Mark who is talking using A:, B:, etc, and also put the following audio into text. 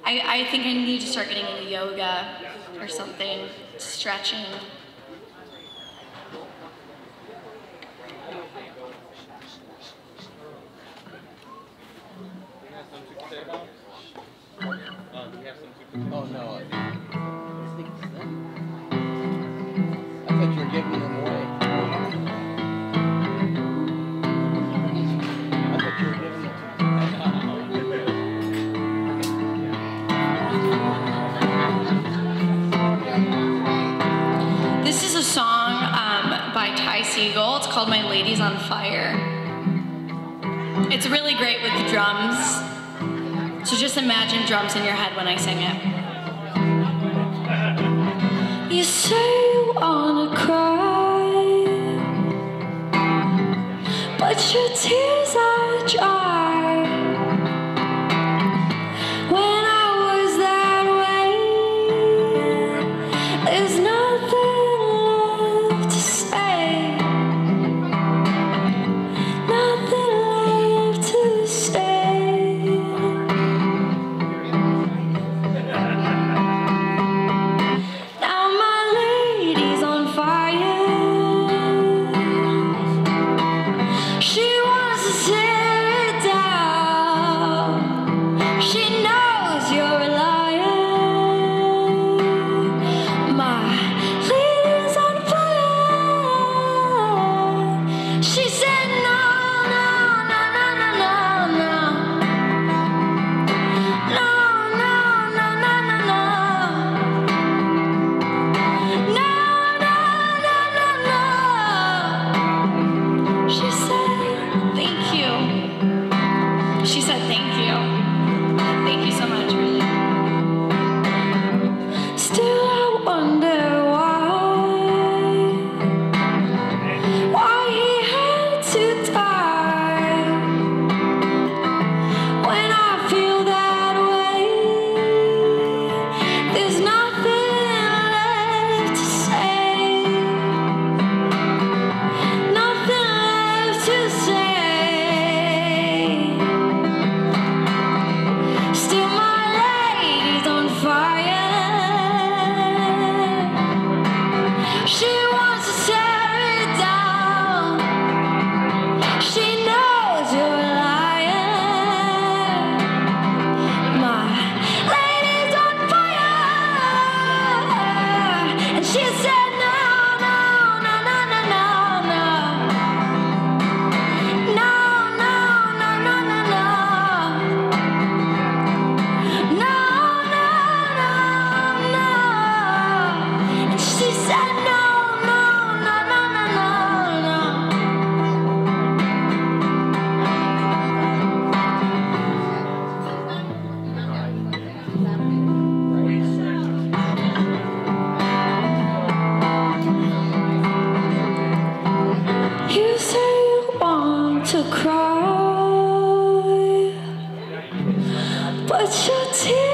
A: I think I need to start getting into yoga or something, stretching.
B: Oh no, I thought you were giving them away. I thought you were giving them.
A: This is a song by Segall. It's called My Lady's on Fire. It's really great with the drums. So just imagine drums in your head when I sing it. You say you wanna cry, but your tears are dry. When I was that way, there's nothing left to say. Nothing left to say. She said, thank you. Thank you so much, really. Still, I wonder why he had to die. When I feel that way, there's nothing left to say. Nothing left to say. She wants to tear it down. She knows you're a liar. My lady's on fire. And she said no, no, no, no, no, no, no. No, no, no, no, no, no. No, no, no, no. And she said no. You say you want to cry, but your tears